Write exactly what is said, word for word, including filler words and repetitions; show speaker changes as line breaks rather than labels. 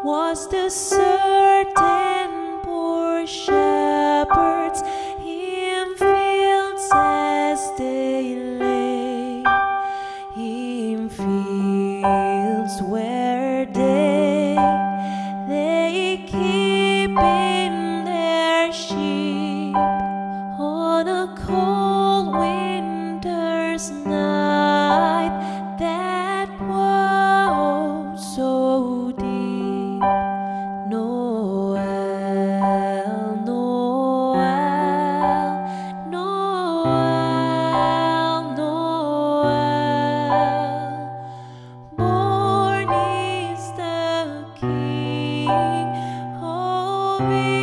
was the certain poor shepherds in fields as they lay, in fields where they they keep in their sheep on a cold winter's night that was so deep. Noel, Noel, Noel, Noel. Born is the King of